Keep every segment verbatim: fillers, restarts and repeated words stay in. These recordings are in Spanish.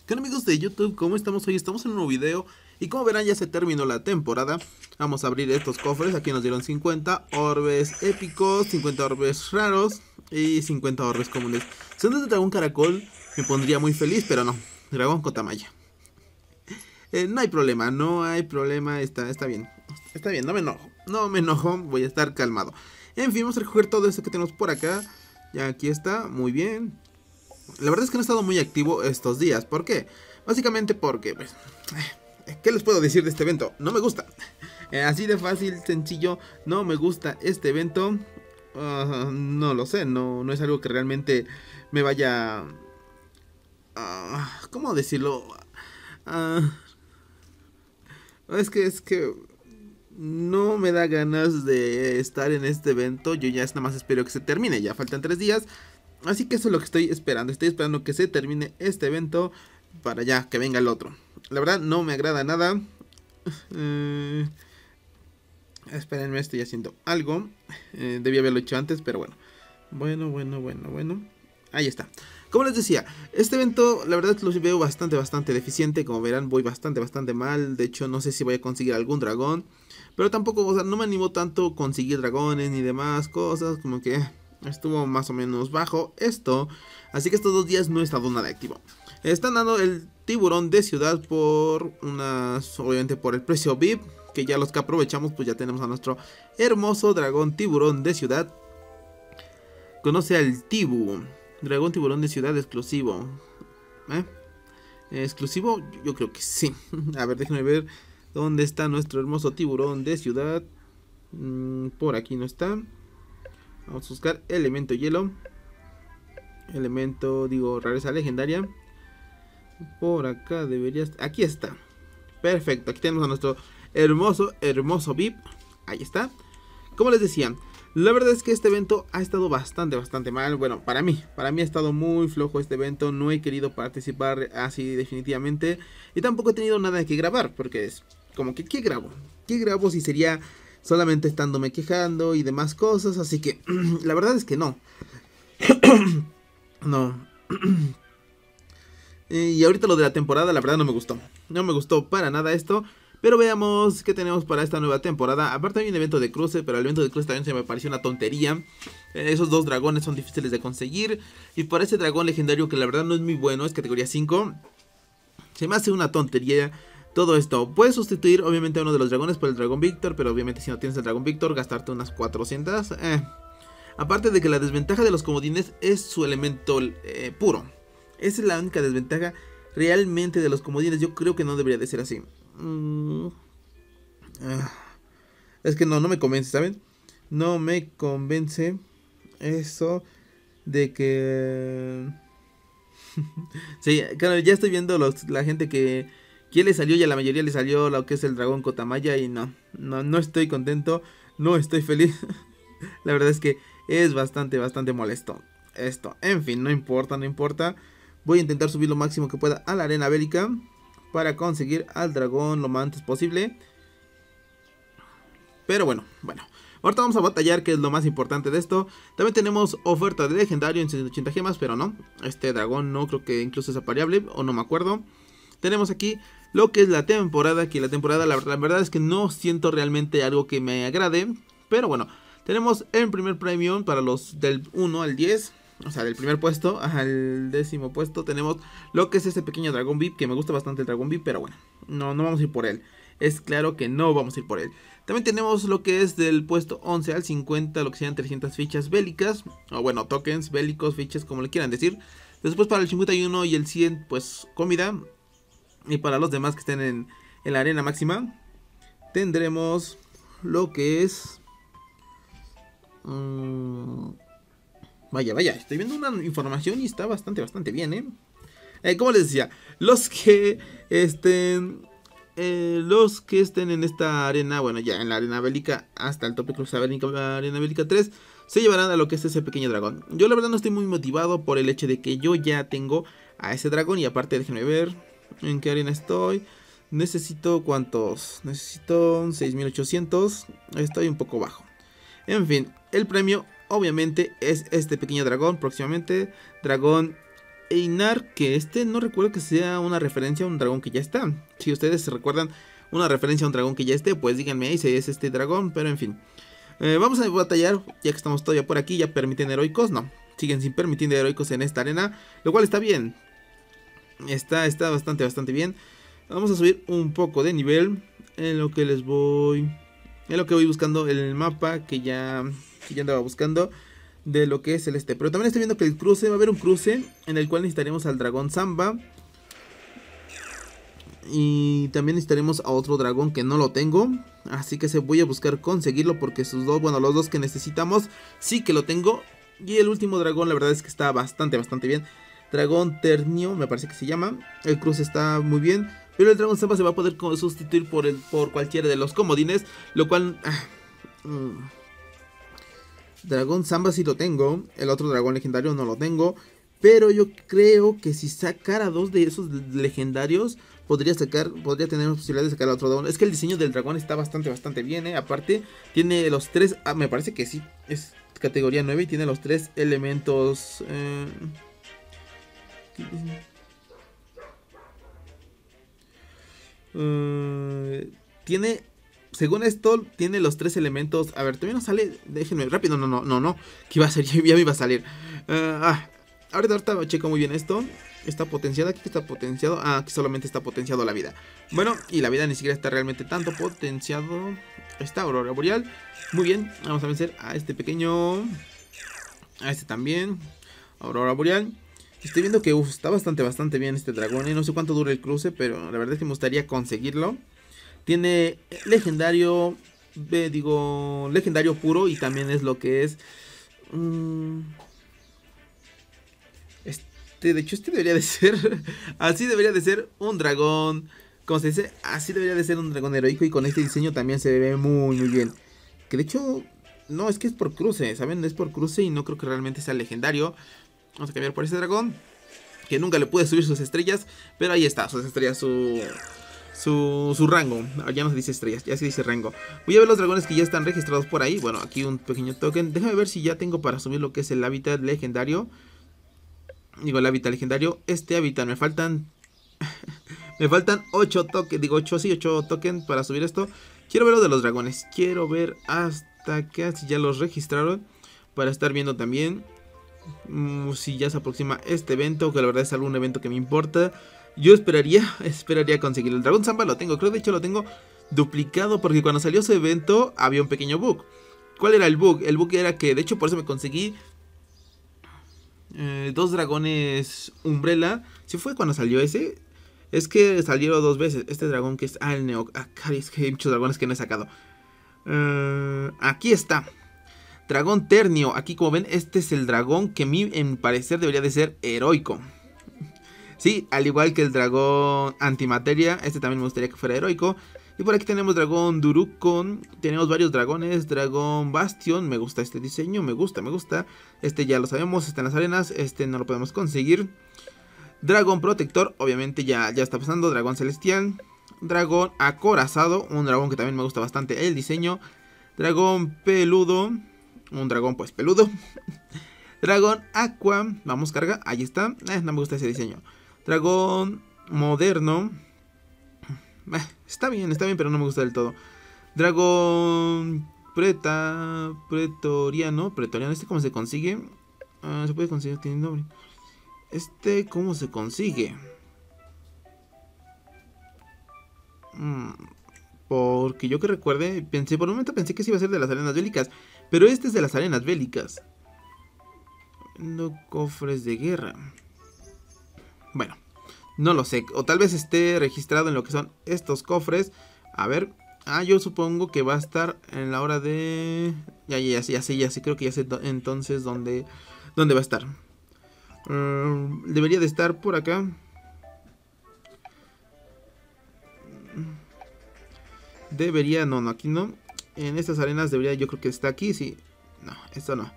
¿Qué onda, amigos de YouTube? ¿Cómo estamos hoy? Estamos en un nuevo video y como verán ya se terminó la temporada. Vamos a abrir estos cofres. Aquí nos dieron cincuenta orbes épicos, cincuenta orbes raros y cincuenta orbes comunes. Si son de dragón caracol me pondría muy feliz, pero no, dragón Kotamaya. Eh, no hay problema, no hay problema, está, está bien, está bien, no me enojo, no me enojo, voy a estar calmado. En fin, vamos a recoger todo esto que tenemos por acá. Ya aquí está, muy bien. La verdad es que no he estado muy activo estos días. ¿Por qué? Básicamente porque, pues, ¿qué les puedo decir de este evento? No me gusta. Eh, así de fácil, sencillo, no me gusta este evento. Uh, no lo sé, no, no es algo que realmente me vaya... Uh, ¿Cómo decirlo? Uh, es que, es que... No me da ganas de estar en este evento. Yo ya nada más espero que se termine. Ya faltan tres días. Así que eso es lo que estoy esperando. Estoy esperando que se termine este evento para ya que venga el otro. La verdad no me agrada nada. Eh, espérenme, estoy haciendo algo. Eh, debí haberlo hecho antes, pero bueno. Bueno, bueno, bueno, bueno. Ahí está. Como les decía, este evento la verdad lo veo bastante, bastante deficiente. Como verán, voy bastante, bastante mal. De hecho, no sé si voy a conseguir algún dragón. Pero tampoco, o sea, no me animo tanto a conseguir dragones ni demás cosas. Como que estuvo más o menos bajo esto. Así que estos dos días no he estado nada activo. Están dando el tiburón de ciudad por unas, obviamente por el precio V I P. Que ya los que aprovechamos, pues ya tenemos a nuestro hermoso dragón tiburón de ciudad. Conoce al Tibu. Dragón tiburón de ciudad exclusivo. ¿Eh? ¿Exclusivo? Yo creo que sí. A ver, déjenme ver dónde está nuestro hermoso tiburón de ciudad. Mm, por aquí no está. Vamos a buscar elemento hielo. Elemento, digo, rareza legendaria. Por acá debería estar. Aquí está. Perfecto, aquí tenemos a nuestro hermoso, hermoso V I P. Ahí está. Como les decía, la verdad es que este evento ha estado bastante, bastante mal. Bueno, para mí, para mí ha estado muy flojo este evento. No he querido participar así definitivamente. Y tampoco he tenido nada que grabar, porque es como que, ¿qué grabo? ¿Qué grabo si sería solamente estándome quejando y demás cosas? Así que, la verdad es que no. No. Y ahorita lo de la temporada, la verdad no me gustó. No me gustó para nada esto. Pero veamos qué tenemos para esta nueva temporada. Aparte hay un evento de cruce, pero el evento de cruce también se me pareció una tontería. Esos dos dragones son difíciles de conseguir. Y para ese dragón legendario que la verdad no es muy bueno, es categoría cinco, se me hace una tontería todo esto. Puedes sustituir obviamente a uno de los dragones por el dragón Víctor, pero obviamente si no tienes el dragón Víctor, gastarte unas cuatrocientas. Eh. Aparte de que la desventaja de los comodines es su elemento eh, puro. Esa es la única desventaja realmente de los comodines. Yo creo que no debería de ser así. Mm. Ah. Es que no, no me convence, ¿saben? No me convence eso de que... Sí, claro, ya estoy viendo los, la gente que... ¿Quién le salió? Y a la mayoría le salió lo que es el dragón Kotamaya. Y no, no, no estoy contento. No estoy feliz. La verdad es que es bastante, bastante molesto esto. En fin, no importa, no importa. Voy a intentar subir lo máximo que pueda a la arena bélica para conseguir al dragón lo más antes posible. Pero bueno, bueno. Ahorita vamos a batallar, que es lo más importante de esto. También tenemos oferta de legendario en ciento ochenta gemas, pero no. Este dragón no creo que incluso sea variable, o no me acuerdo. Tenemos aquí lo que es la temporada, que la temporada la, la verdad es que no siento realmente algo que me agrade. Pero bueno, tenemos el primer premio para los del uno al diez. O sea, del primer puesto al décimo puesto tenemos lo que es este pequeño dragón V I P, que me gusta bastante el dragón V I P, pero bueno, no, no vamos a ir por él. Es claro que no vamos a ir por él. También tenemos lo que es del puesto once al cincuenta, lo que sean trescientas fichas bélicas, o bueno, tokens bélicos, fichas, como le quieran decir. Después para el cincuenta y uno y el cien, pues comida. Y para los demás que estén en, en la arena máxima, tendremos lo que es... Um, Vaya, vaya, estoy viendo una información y está bastante, bastante bien, ¿eh? eh como les decía, los que estén... Eh, los que estén en esta arena, bueno, ya en la arena bélica hasta el tope, creo que es la arena bélica tres, se llevarán a lo que es ese pequeño dragón. Yo la verdad no estoy muy motivado por el hecho de que yo ya tengo a ese dragón. Y aparte, déjenme ver en qué arena estoy. Necesito, ¿cuántos? Necesito seis mil ochocientos. Estoy un poco bajo. En fin, el premio obviamente es este pequeño dragón próximamente. Dragón Einar, que este no recuerdo que sea una referencia a un dragón que ya está. Si ustedes se recuerdan una referencia a un dragón que ya esté, pues díganme ahí si es este dragón, pero en fin. Eh, vamos a batallar, ya que estamos todavía por aquí. ¿Ya permiten heroicos? No, siguen sin permitir heroicos en esta arena, lo cual está bien. Está, está bastante, bastante bien. Vamos a subir un poco de nivel en lo que les voy... En lo que voy buscando el mapa que ya, que ya andaba buscando de lo que es el este. Pero también estoy viendo que el cruce, va a haber un cruce en el cual necesitaremos al dragón Samba. Y también necesitaremos a otro dragón que no lo tengo. Así que se voy a buscar conseguirlo porque sus dos, bueno, los dos que necesitamos sí que lo tengo. Y el último dragón la verdad es que está bastante, bastante bien. Dragón Ternio me parece que se llama. El cruce está muy bien. Pero el dragón Samba se va a poder sustituir por, el, por cualquiera de los comodines. Lo cual... Ah, mm, dragón Samba sí lo tengo. El otro dragón legendario no lo tengo. Pero yo creo que si sacara dos de esos legendarios... Podría sacar, podría tener la posibilidad de sacar a otro dragón. Es que el diseño del dragón está bastante, bastante bien, ¿eh? Aparte, tiene los tres... Ah, me parece que sí. Es categoría nueve y tiene los tres elementos... Eh, Uh, tiene, según esto, tiene los tres elementos. A ver, todavía no sale. Déjenme, rápido, no, no, no, no. Que iba a ser, ya me iba a salir. Uh, ah, ahorita, ahorita checo muy bien esto. Está potenciado, aquí está potenciado. Ah, aquí solamente está potenciado la vida. Bueno, y la vida ni siquiera está realmente tanto potenciado. Está Aurora Boreal. Muy bien, vamos a vencer a este pequeño. A este también. Aurora Boreal. Estoy viendo que uf, está bastante, bastante bien este dragón. Y no sé cuánto dura el cruce, pero la verdad es que me gustaría conseguirlo. Tiene legendario, eh, digo, legendario puro. Y también es lo que es... Um, este, de hecho, este debería de ser... así debería de ser un dragón... Como se dice, así debería de ser un dragón heroico. Y con este diseño también se ve muy, muy bien. Que de hecho... No, es que es por cruce, ¿saben? Es por cruce y no creo que realmente sea legendario. Vamos a cambiar por este dragón, que nunca le pude subir sus estrellas, pero ahí está, sus estrellas, su, su, su rango. Ya no se dice estrellas, ya se dice rango. Voy a ver los dragones que ya están registrados por ahí. Bueno, aquí un pequeño token. Déjame ver si ya tengo para subir lo que es el hábitat legendario. Digo, el hábitat legendario. Este hábitat me faltan... me faltan ocho tokens, digo ocho, sí, ocho tokens para subir esto. Quiero ver lo de los dragones, quiero ver hasta que si ya los registraron, para estar viendo también... si ya se aproxima este evento, que la verdad es algún evento que me importa. Yo esperaría, esperaría conseguir el dragón Samba. Lo tengo, creo de hecho lo tengo duplicado, porque cuando salió ese evento había un pequeño bug. ¿Cuál era el bug? El bug era que, de hecho por eso me conseguí eh, dos dragones Umbrella. Si fue cuando salió ese, es que salieron dos veces. Este dragón que es, ah, el Neo, ah, es que hay muchos dragones que no he sacado. uh, Aquí está Dragón Ternio, aquí como ven, este es el dragón que a mí, en mi parecer, debería de ser heroico. Sí, al igual que el dragón Antimateria, este también me gustaría que fuera heroico. Y por aquí tenemos dragón Durukon, tenemos varios dragones, dragón Bastion, me gusta este diseño, me gusta, me gusta. Este ya lo sabemos, está en las arenas, este no lo podemos conseguir. Dragón Protector, obviamente ya, ya está pasando, dragón Celestial. Dragón Acorazado, un dragón que también me gusta bastante el diseño. Dragón Peludo. Un dragón pues peludo. Dragón Aqua. Vamos, carga. Ahí está. Eh, no me gusta ese diseño. Dragón Moderno. Eh, está bien, está bien, pero no me gusta del todo. Dragón Preta. Pretoriano. Pretoriano. ¿Este cómo se consigue? Uh, se puede conseguir. Tiene nombre. Este, ¿cómo se consigue? Hmm... Porque yo que recuerde, pensé, por un momento pensé que sí iba a ser de las arenas bélicas. Pero este es de las arenas bélicas. No, cofres de guerra. Bueno, no lo sé. O tal vez esté registrado en lo que son estos cofres. A ver. Ah, yo supongo que va a estar en la hora de... Ya, ya, ya, ya sé, ya sé. Creo que ya sé entonces dónde, dónde va a estar. Uh, debería de estar por acá. Debería, no, no, aquí no. En estas arenas debería, yo creo que está aquí, sí. No, esto no.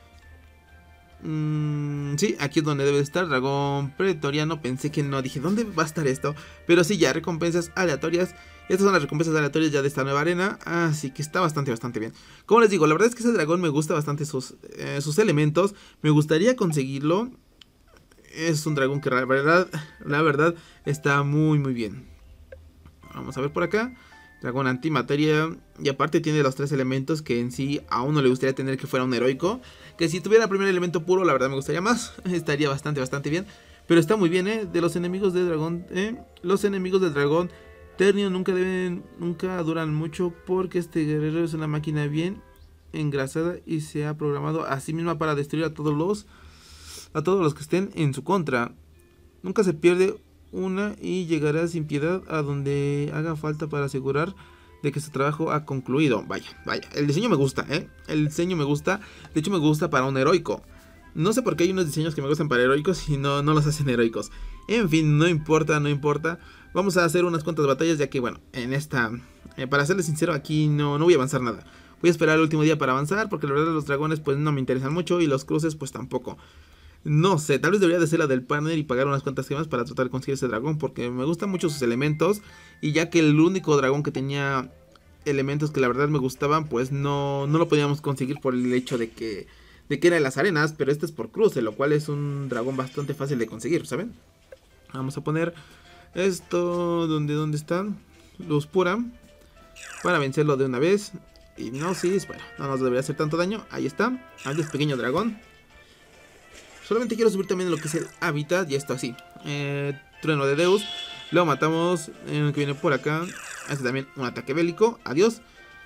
Mm, sí, aquí es donde debe estar. Dragón Pretoriano, pensé que no, dije, ¿dónde va a estar esto? Pero sí, ya, recompensas aleatorias. Estas son las recompensas aleatorias ya de esta nueva arena. Así que está bastante, bastante bien. Como les digo, la verdad es que ese dragón me gusta bastante sus, eh, sus elementos. Me gustaría conseguirlo. es un dragón que la verdad, la verdad está muy muy bien. Vamos a ver por acá. Dragón antimateria. Y aparte tiene los tres elementos que en sí a uno le gustaría tener que fuera un heroico. Que si tuviera el primer elemento puro, la verdad me gustaría más. Estaría bastante, bastante bien. Pero está muy bien, ¿eh? De los enemigos de dragón, ¿eh? Los enemigos del dragón Ternio nunca deben, nunca duran mucho. Porque este guerrero es una máquina bien engrasada y se ha programado a sí misma para destruir a todos los, a todos los que estén en su contra. Nunca se pierde una y llegará sin piedad a donde haga falta para asegurar de que su trabajo ha concluido. Vaya, vaya, el diseño me gusta, ¿eh? El diseño me gusta, de hecho me gusta para un heroico. No sé por qué hay unos diseños que me gustan para heroicos y no, no los hacen heroicos. En fin, no importa, no importa. Vamos a hacer unas cuantas batallas ya que, bueno, en esta... Eh, para serles sincero, aquí no, no voy a avanzar nada. Voy a esperar el último día para avanzar porque la verdad los dragones pues no me interesan mucho y los cruces pues tampoco. No sé, tal vez debería de ser la del partner y pagar unas cuantas gemas para tratar de conseguir ese dragón, porque me gustan mucho sus elementos. Y ya que el único dragón que tenía elementos que la verdad me gustaban, pues no, no lo podíamos conseguir por el hecho de que, de que era en las arenas. Pero este es por cruce, lo cual es un dragón bastante fácil de conseguir, ¿saben? Vamos a poner esto, ¿dónde, dónde están? Luz pura, para vencerlo de una vez. Y no, sí, bueno, no nos debería hacer tanto daño. Ahí está, adiós pequeño dragón. Solamente quiero subir también lo que es el hábitat. Y esto así, eh, trueno de Deus. Lo matamos, eh, que viene por acá. Hace también un ataque bélico, adiós.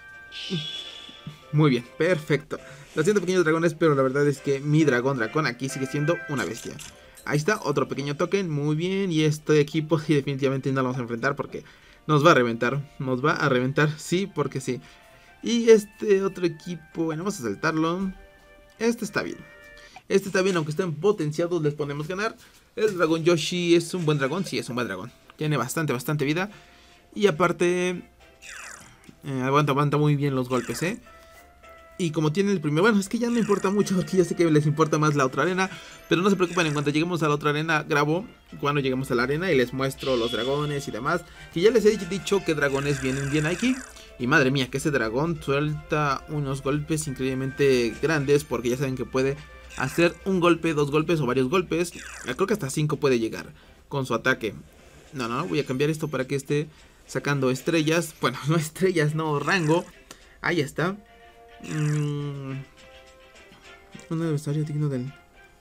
Muy bien, perfecto. Lo siento pequeños dragones, pero la verdad es que mi dragón dragón aquí sigue siendo una bestia. Ahí está, otro pequeño token, muy bien. Y este equipo sí definitivamente no lo vamos a enfrentar porque nos va a reventar. Nos va a reventar, sí, porque sí. Y este otro equipo, bueno, vamos a saltarlo. Este está bien. Este está bien, aunque estén potenciados, les podemos ganar. El dragón Yoshi es un buen dragón, sí, es un buen dragón. Tiene bastante, bastante vida. Y aparte, eh, aguanta, aguanta muy bien los golpes, ¿eh? Y como tiene el primer... Bueno, es que ya no importa mucho porque yo sé que les importa más la otra arena. Pero no se preocupen, en cuanto lleguemos a la otra arena, grabo cuando lleguemos a la arena y les muestro los dragones y demás. Que ya les he dicho que dragones vienen bien aquí. Y madre mía, que ese dragón suelta unos golpes increíblemente grandes porque ya saben que puede hacer un golpe, dos golpes o varios golpes. Creo que hasta cinco puede llegar con su ataque. No, no, voy a cambiar esto para que esté sacando estrellas. Bueno, no estrellas, no, rango. Ahí está. Mm, un adversario digno del...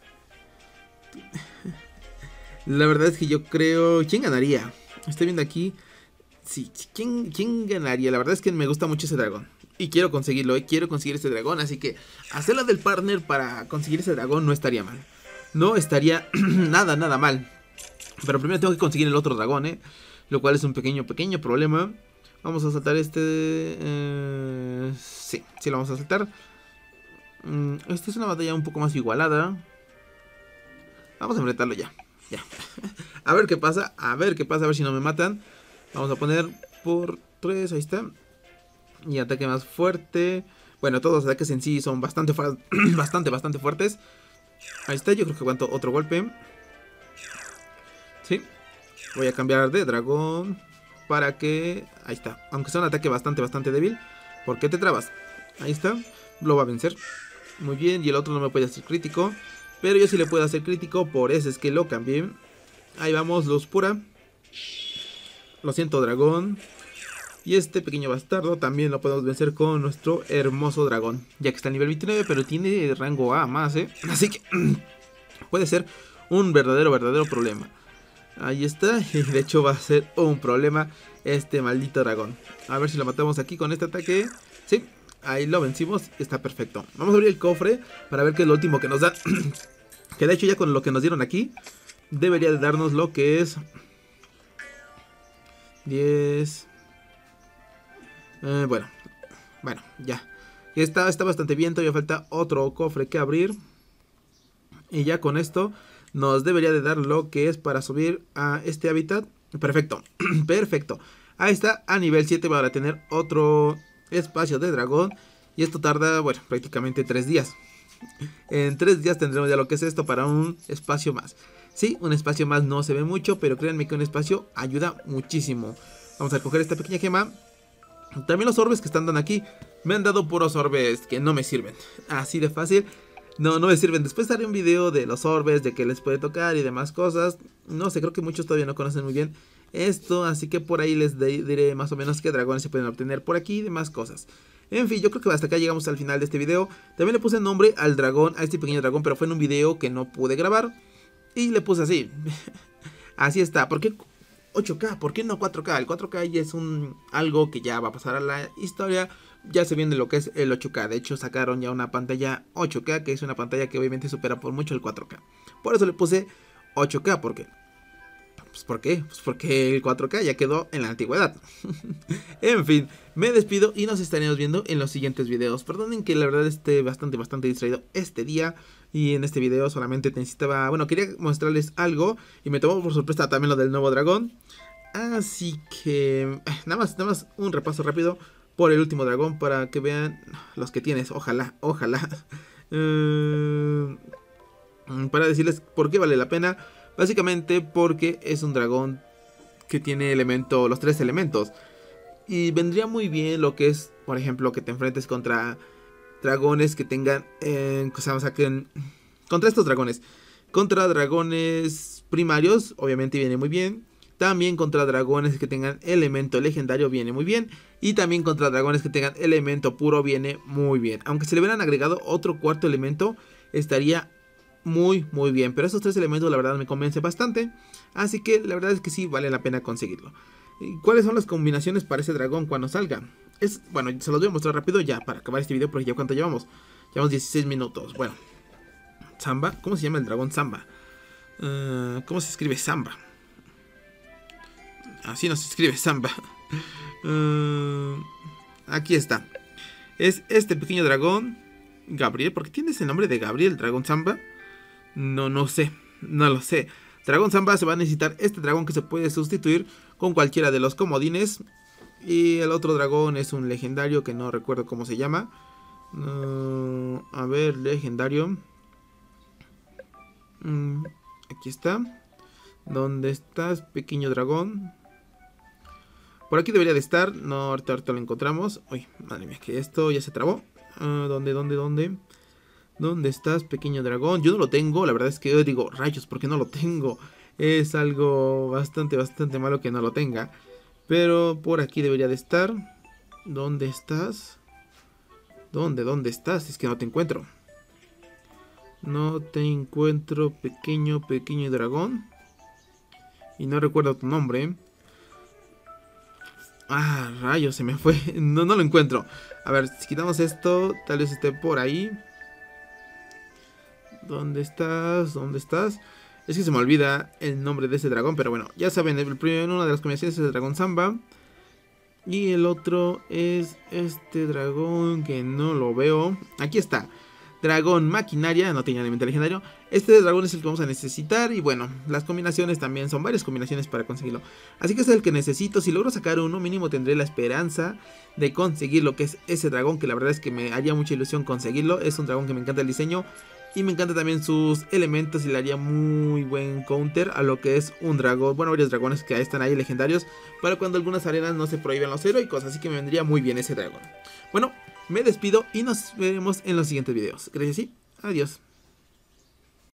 La verdad es que yo creo... ¿Quién ganaría? Estoy viendo aquí. Sí, ¿quién, quién ganaría? La verdad es que me gusta mucho ese dragón. Y quiero conseguirlo, ¿eh? Quiero conseguir ese dragón. Así que hacerlo del partner para conseguir ese dragón no estaría mal. No estaría nada, nada mal. Pero primero tengo que conseguir el otro dragón, ¿eh? Lo cual es un pequeño, pequeño problema. Vamos a saltar este... Eh, sí, sí lo vamos a saltar. Mm, esta es una batalla un poco más igualada. Vamos a enfrentarlo ya. Ya. A ver qué pasa, a ver qué pasa, a ver si no me matan. Vamos a poner por tres, ahí está. Y ataque más fuerte. Bueno, todos los ataques en sí son bastante, bastante, bastante fuertes. Ahí está, yo creo que aguanto otro golpe. Sí. Voy a cambiar de dragón para que... Ahí está. Aunque sea un ataque bastante, bastante débil. ¿Por qué te trabas? Ahí está. Lo va a vencer. Muy bien. Y el otro no me puede hacer crítico. Pero yo sí le puedo hacer crítico. Por eso es que lo cambié. Ahí vamos, luz pura. Lo siento, dragón. Y este pequeño bastardo también lo podemos vencer con nuestro hermoso dragón. Ya que está a nivel veintinueve, pero tiene rango A más, ¿eh? Así que puede ser un verdadero, verdadero problema. Ahí está. Y de hecho va a ser un problema este maldito dragón. A ver si lo matamos aquí con este ataque. Sí, ahí lo vencimos. Está perfecto. Vamos a abrir el cofre para ver qué es lo último que nos dan. Que de hecho ya con lo que nos dieron aquí debería de darnos lo que es diez... Eh, bueno, bueno, ya. Está, está bastante bien, todavía falta otro cofre que abrir. Y ya con esto nos debería de dar lo que es para subir a este hábitat. Perfecto, perfecto. Ahí está, a nivel siete para tener otro espacio de dragón. Y esto tarda, bueno, prácticamente tres días. En tres días tendremos ya lo que es esto para un espacio más. Sí, un espacio más no se ve mucho, pero créanme que un espacio ayuda muchísimo. Vamos a coger esta pequeña gema. También los orbes que están dando aquí me han dado puros orbes que no me sirven. Así de fácil. no, no me sirven. Después haré un video de los orbes, de que les puede tocar y demás cosas. No sé, creo que muchos todavía no conocen muy bien esto, así que por ahí les diré más o menos qué dragones se pueden obtener por aquí y demás cosas. En fin, yo creo que hasta acá llegamos al final de este video. También le puse nombre al dragón, a este pequeño dragón, pero fue en un video que no pude grabar. Y le puse así. Así está. ¿Por qué ocho K? ¿Por qué no cuatro K? El cuatro K ya es un algo que ya va a pasar a la historia. Ya se viene lo que es el ocho K. De hecho sacaron ya una pantalla ocho K, que es una pantalla que obviamente supera por mucho el cuatro K. Por eso le puse ocho K. ¿Por qué? Pues ¿por qué? Pues porque el cuatro K ya quedó en la antigüedad. En fin, me despido y nos estaremos viendo en los siguientes videos. Perdonen que la verdad esté bastante, bastante distraído este día. Y en este video solamente necesitaba... Bueno, quería mostrarles algo y me tomó por sorpresa también lo del nuevo dragón. Así que... Nada más, nada más un repaso rápido por el último dragón para que vean los que tienes. Ojalá, ojalá. Uh, para decirles por qué vale la pena. Básicamente porque es un dragón que tiene elemento, los tres elementos. Y vendría muy bien lo que es, por ejemplo, que te enfrentes contra dragones que tengan... Eh, o sea, saquen, contra estos dragones. Contra dragones primarios, obviamente viene muy bien. También contra dragones que tengan elemento legendario viene muy bien. Y también contra dragones que tengan elemento puro viene muy bien. Aunque se le hubieran agregado otro cuarto elemento, estaría muy muy bien, pero esos tres elementos la verdad me convence bastante, así que la verdad es que sí vale la pena conseguirlo. ¿Cuáles son las combinaciones para ese dragón cuando salga? Es, bueno, se los voy a mostrar rápido ya para acabar este video porque ya cuánto llevamos. Llevamos dieciséis minutos. Bueno, Samba, ¿cómo se llama el dragón Samba? Uh, ¿Cómo se escribe Samba? Así no se escribe Samba. uh, Aquí está. Es este pequeño dragón Gabriel, ¿por qué tienes el nombre de Gabriel, dragón Samba? No, no sé, no lo sé. Dragón Samba se va a necesitar este dragón que se puede sustituir con cualquiera de los comodines. Y el otro dragón es un legendario que no recuerdo cómo se llama. Uh, a ver, legendario. Mm, aquí está. ¿Dónde estás, pequeño dragón? Por aquí debería de estar. No, ahorita, ahorita lo encontramos. Uy, madre mía, que esto ya se trabó. Uh, ¿Dónde, dónde, dónde? ¿Dónde estás, pequeño dragón? Yo no lo tengo, la verdad es que yo digo, rayos, ¿por qué no lo tengo? Es algo bastante, bastante malo que no lo tenga. Pero por aquí debería de estar. ¿Dónde estás? ¿Dónde, dónde estás? Es que no te encuentro. No te encuentro, pequeño, pequeño dragón. Y no recuerdo tu nombre. Ah, rayos, se me fue. No, no lo encuentro. A ver, si quitamos esto, tal vez esté por ahí. ¿Dónde estás? ¿Dónde estás? Es que se me olvida el nombre de ese dragón, pero bueno, ya saben, el primero, una de las combinaciones es el dragón Samba. Y el otro es este dragón que no lo veo. Aquí está. Dragón Maquinaria, no tiene elemento legendario. Este dragón es el que vamos a necesitar. Y bueno, las combinaciones también son varias combinaciones para conseguirlo. Así que este es el que necesito. Si logro sacar uno, mínimo tendré la esperanza de conseguir lo que es ese dragón, que la verdad es que me haría mucha ilusión conseguirlo. Es un dragón que me encanta el diseño y me encanta también sus elementos y le haría muy buen counter a lo que es un dragón. Bueno, varios dragones que están ahí legendarios para cuando algunas arenas no se prohíben los heroicos. Así que me vendría muy bien ese dragón. Bueno, me despido y nos veremos en los siguientes videos. Gracias y adiós.